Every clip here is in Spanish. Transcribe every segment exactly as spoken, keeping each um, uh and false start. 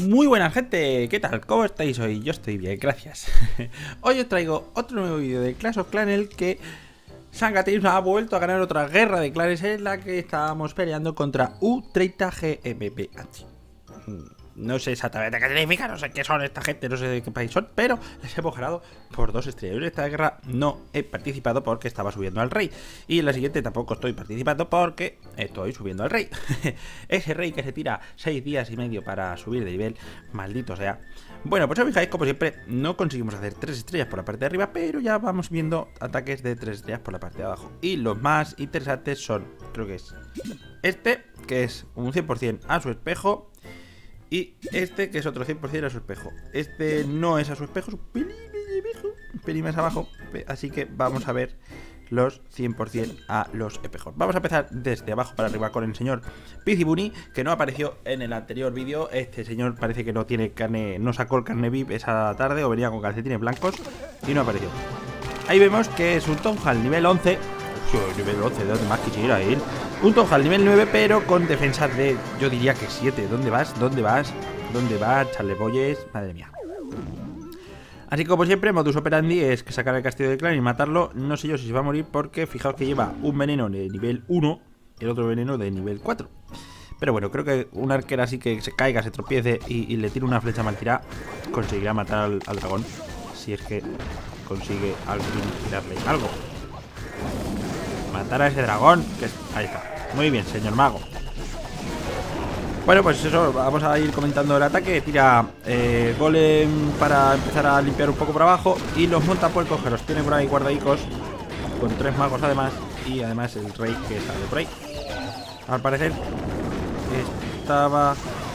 Muy buenas, gente, ¿qué tal? ¿Cómo estáis hoy? Yo estoy bien, gracias. Hoy os traigo otro nuevo vídeo de Clash of Clans en el que Sangateams ha vuelto a ganar otra guerra de clanes en la que estábamos peleando contra U treinta G M B H. No sé exactamente qué significa, no sé qué son esta gente, no sé de qué país son, pero les hemos ganado por dos estrellas. En esta guerra no he participado porque estaba subiendo al rey. Y en la siguiente tampoco estoy participando porque estoy subiendo al rey. Ese rey que se tira seis días y medio para subir de nivel, maldito sea. Bueno, pues os fijáis, como siempre, no conseguimos hacer tres estrellas por la parte de arriba, pero ya vamos viendo ataques de tres estrellas por la parte de abajo. Y los más interesantes son, creo que es este, que es un cien por cien a su espejo. Y este, que es otro cien por cien a su espejo. Este no es a su espejo, es un pelín, un pelín más abajo. Así que vamos a ver los cien por cien a los espejos. Vamos a empezar desde abajo para arriba con el señor Pizibuni, que no apareció en el anterior vídeo. Este señor parece que no tiene carne, no sacó el carne V I P esa tarde, o venía con calcetines blancos y no apareció. Ahí vemos que es un Tonhal nivel once. Uy, nivel once, ¿de dónde más quisiera ir? Un Tonhal nivel nueve, pero con defensas de, yo diría que siete. ¿Dónde vas? ¿Dónde vas? ¿Dónde vas? Charlebolles, madre mía. Así como siempre, modus operandi es que sacar el castillo del clan y matarlo. No sé yo si se va a morir porque fijaos que lleva un veneno de nivel uno y el otro veneno de nivel cuatro. Pero bueno, creo que un arquero así que se caiga, se tropiece y, y le tire una flecha mal tirada, conseguirá matar al, al dragón. Si es que consigue alguien tirarle algo. Matar a ese dragón, que es... ahí está. Muy bien, señor mago. Bueno, pues eso, vamos a ir comentando el ataque. Tira eh, golem para empezar a limpiar un poco por abajo. Y los montapuercos que los tiene por ahí guardadicos, con tres magos además. Y además el rey que sale por ahí. Al parecer estaba...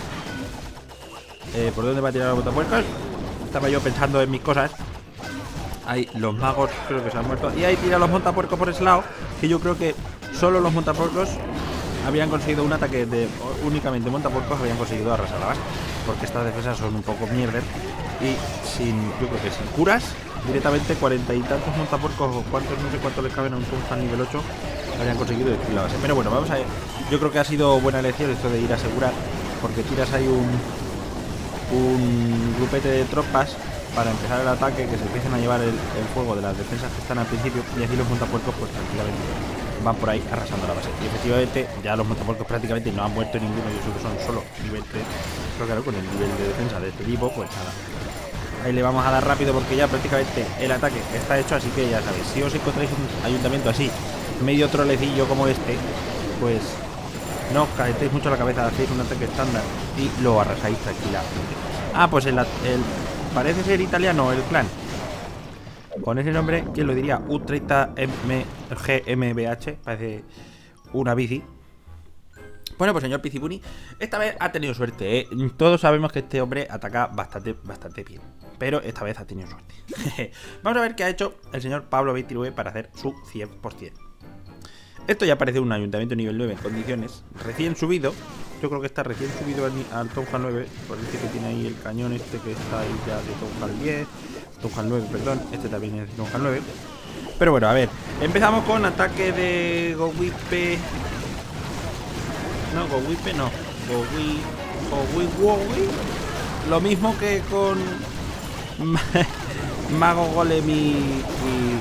Eh, ¿por dónde va a tirar los montapuercos? Estaba yo pensando en mis cosas. Ahí los magos creo que se han muerto. Y ahí tira los montapuercos por ese lado, que yo creo que solo los montapuercos habían conseguido un ataque de únicamente montapuercos, habían conseguido arrasar la base, porque estas defensas son un poco mierder. Y sin, yo creo que sin curas, directamente cuarenta y tantos montapuercos, o cuántos, no sé cuántos les caben a un Tonhal nivel ocho, habían conseguido destruir la base. Pero bueno, vamos a ver. Yo creo que ha sido buena elección esto de ir a asegurar, porque tiras ahí un un grupete de tropas para empezar el ataque, que se empiecen a llevar el, el fuego de las defensas que están al principio, y así los montapuercos pues tranquilamente van por ahí arrasando la base. Y efectivamente ya los montapuercos prácticamente no han muerto ninguno, yo creo que son solo nivel tres, pero claro, con el nivel de defensa de este tipo, pues nada. Ahí le vamos a dar rápido porque ya prácticamente el ataque está hecho, así que ya sabéis, si os encontráis un ayuntamiento así, medio trolecillo como este, pues no os calentéis mucho la cabeza, hacéis un ataque estándar y lo arrasáis tranquilamente. Ah, pues el... el parece ser italiano el clan. Con ese nombre, ¿quién lo diría? U treinta G M B H. Parece una bici. Bueno, pues señor Pizibuni, esta vez ha tenido suerte, ¿eh? Todos sabemos que este hombre ataca bastante, bastante bien, pero esta vez ha tenido suerte. Vamos a ver qué ha hecho el señor Pablo veintinueve para hacer su cien por cien. Esto ya parece un ayuntamiento nivel nueve en condiciones, recién subido. Yo creo que está recién subido al, al Tonhal nueve. Por el que tiene ahí el cañón este que está ahí ya de Tonhal diez. Tonhal nueve, perdón. Este también es de Tonhal nueve. Pero bueno, a ver. Empezamos con ataque de Gowipe. No, Gowipe no. Gowi... Gowi... Gowi... Lo mismo que con... Mago Golem y... y...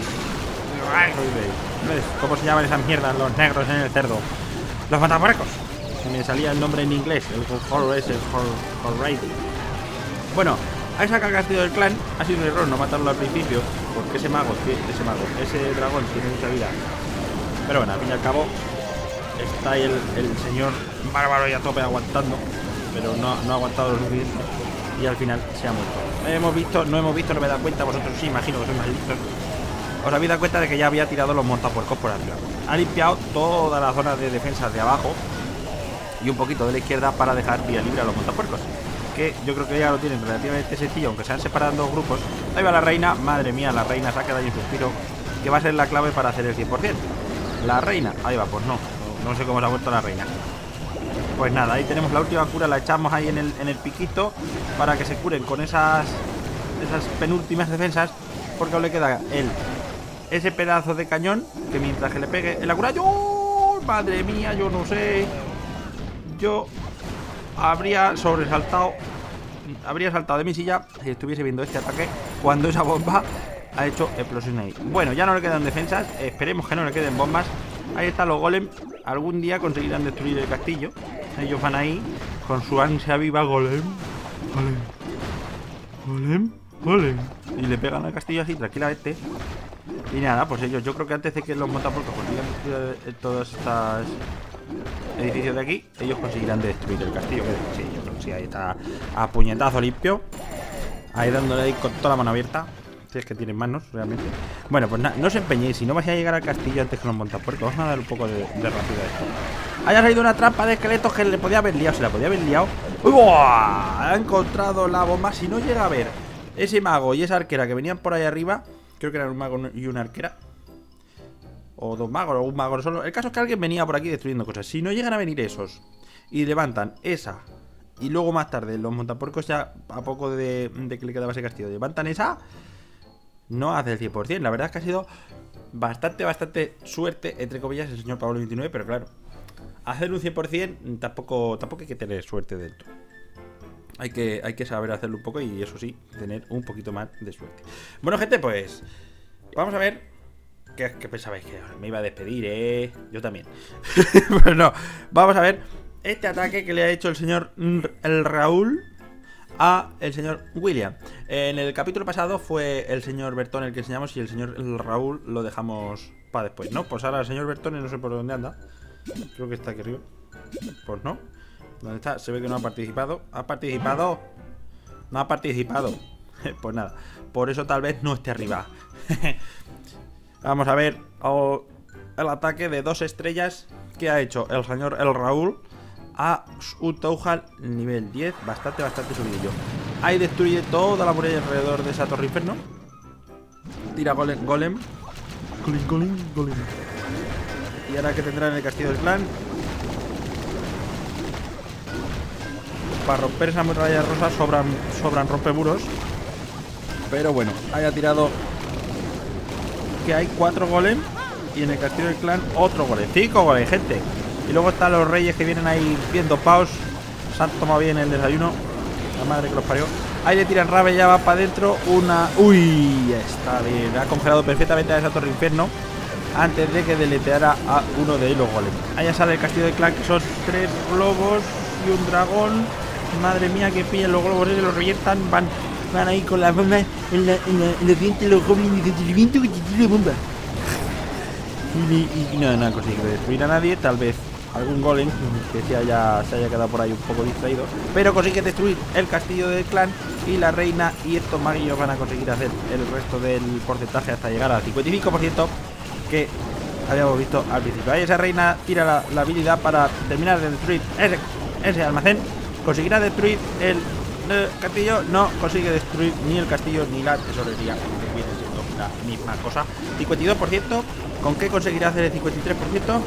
¿Cómo se llaman esas mierdas? Los negros en el cerdo. Los matapuercos. Me salía el nombre en inglés. El Hall es el Hall Raid. Bueno, a esa que ha sido del clan. Ha sido un error no matarlo al principio, porque ese mago, ese mago, ese dragón tiene mucha vida. Pero bueno, al fin y al cabo está ahí el, el señor bárbaro y a tope aguantando, pero no, no ha aguantado lo suficiente y al final se ha muerto. Hemos visto, no hemos visto, no me he dado cuenta. Vosotros sí, imagino que sois más listos. Os habéis dado cuenta de que ya había tirado los montapuercos por arriba. Ha limpiado toda la zona de defensas de abajo y un poquito de la izquierda para dejar vía libre a los montapuercos, que yo creo que ya lo tienen relativamente sencillo, aunque se han separado en dos grupos. Ahí va la reina, madre mía, la reina se ha quedado ahí un suspiro, que va a ser la clave para hacer el cien por cien. La reina, ahí va, pues no, no sé cómo se ha vuelto la reina. Pues nada, ahí tenemos la última cura, la echamos ahí en el, en el piquito para que se curen con esas, esas penúltimas defensas, porque aún le queda el... ese pedazo de cañón que mientras que le pegue en la cura... ¡Oh! Madre mía, yo no sé. Yo habría sobresaltado habría saltado de mi silla si estuviese viendo este ataque cuando esa bomba ha hecho explosión ahí. Bueno, ya no le quedan defensas. Esperemos que no le queden bombas. Ahí están los golem. Algún día conseguirán destruir el castillo. Ellos van ahí con su ansia viva. Golem, golem, golem, golem. Y le pegan al castillo así tranquilamente. Y nada, pues ellos, yo creo que antes de que los montaporcos consigan destruir todos estos edificios de aquí, ellos conseguirán destruir el castillo. Sí, yo creo que sí, ahí está a puñetazo limpio. Ahí dándole ahí con toda la mano abierta. Si es que tienen manos, realmente. Bueno, pues nada, no os empeñéis. Si no vais a llegar al castillo antes que los montapuercos, vamos a dar un poco de, de rápido a esto. Haya salido una trampa de esqueletos que le podía haber liado. Se la podía haber liado. ¡Uy, buah! Ha encontrado la bomba. Si no llega a ver ese mago y esa arquera que venían por ahí arriba, creo que eran un mago y una arquera, o dos magos, o un mago solo. El caso es que alguien venía por aquí destruyendo cosas. Si no llegan a venir esos y levantan esa, y luego más tarde los montapuercos, ya a poco de, de que le quedaba ese castillo, levantan esa, no hace el cien por cien. La verdad es que ha sido bastante, bastante suerte, entre comillas, el señor Pablo veintinueve. Pero claro, hacer un cien por cien tampoco, tampoco hay que tener suerte dentro. Hay que, hay que saber hacerlo un poco y eso sí, tener un poquito más de suerte. Bueno, gente, pues vamos a ver. ¿Qué, qué pensabais? Que me iba a despedir, eh? Yo también. Pues no, vamos a ver este ataque que le ha hecho el señor el Raúl a el señor William. En el capítulo pasado fue el señor Bertone el que enseñamos, y el señor el Raúl lo dejamos para después, ¿no? Pues ahora el señor Bertone no sé por dónde anda. Creo que está aquí arriba. Pues no. ¿Dónde está? Se ve que no ha participado. ¿Ha participado? No ha participado. Pues nada, por eso tal vez no esté arriba. Vamos a ver oh, el ataque de dos estrellas que ha hecho el señor el Raúl a un Touhal nivel diez. Bastante, bastante subidillo. Ahí destruye toda la muralla alrededor de esa torre inferno. Tira golem, golem. Golem, golem, golem. Y ahora que tendrá en el castillo del clan para romper esa muralla rosa sobran, sobran rompemuros. Pero bueno, haya tirado que hay cuatro golem. Y en el castillo del clan otro golem. Cinco golem, gente. Y luego están los reyes que vienen ahí bien dopados. Se han tomado bien el desayuno. La madre que los parió. Ahí le tiran rave, ya va para adentro. Una... Uy, está bien. Ha congelado perfectamente a esa torre infierno antes de que deleteara a uno de los golems. Allá sale el castillo del clan, que son tres globos y un dragón. Madre mía, que pillan los globos ese, los revientan. Van, van ahí con las bombas en la, en la, en la dientes de los goblins de viento que te tira bomba. Y, y, y no, no han conseguido destruir a nadie. Tal vez algún golem que se haya, se haya quedado por ahí un poco distraído, pero consigue destruir el castillo del clan y la reina. Y estos maguillos van a conseguir hacer el resto del porcentaje hasta llegar al cincuenta y cinco por ciento que habíamos visto al principio. Ahí esa reina tira la, la habilidad para terminar de destruir ese, ese almacén. Conseguirá destruir el, el castillo. No consigue destruir ni el castillo ni la tesorería, que viene siendo la misma cosa. cincuenta y dos por ciento. ¿Con qué conseguirá hacer el cincuenta y tres por ciento?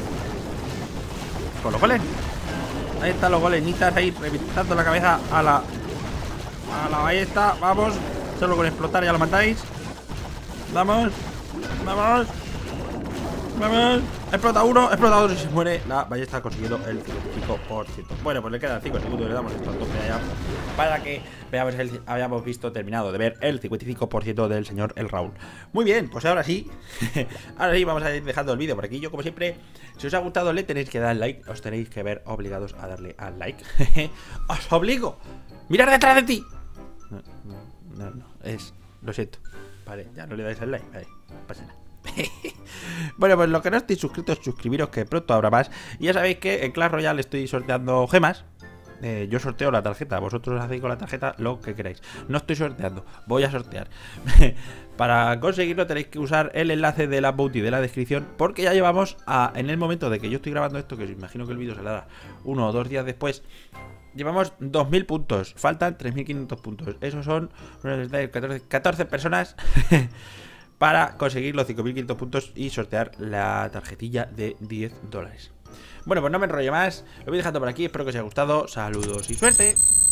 Con los golems. Ahí están los golemitas ahí reventando la cabeza a la a la ballesta. Vamos, solo con explotar ya lo matáis. Vamos, vamos, vamos. Explota uno, explota otro y se muere. La ballesta ha conseguido el cincuenta y cinco por ciento. Bueno, pues le quedan cinco segundos y le damos esto a tope allá para que veamos el, habíamos visto terminado de ver el cincuenta y cinco por ciento del señor el Raúl. Muy bien, pues ahora sí. Ahora sí vamos a ir dejando el vídeo por aquí. Yo, como siempre, si os ha gustado, le tenéis que dar like. Os tenéis que ver obligados a darle al like. ¡Os obligo! ¡Mirar detrás de ti! No, no, no, no, es... Lo siento. Vale, ya no le dais al like. Vale, no pasa nada. Bueno, pues los que no estéis suscritos, suscribiros, que pronto habrá más. Y ya sabéis que en Clash Royale estoy sorteando gemas. eh, Yo sorteo la tarjeta, vosotros hacéis con la tarjeta lo que queráis. No estoy sorteando, voy a sortear. Para conseguirlo tenéis que usar el enlace de la bounty de la descripción, porque ya llevamos a, en el momento de que yo estoy grabando esto, que os imagino que el vídeo saldrá uno o dos días después, llevamos dos mil puntos, faltan tres mil quinientos puntos. Esos son catorce, catorce personas para conseguir los cinco mil quinientos puntos y sortear la tarjetilla de diez dólares. Bueno, pues no me enrollo más, lo voy dejando por aquí, espero que os haya gustado, saludos y suerte.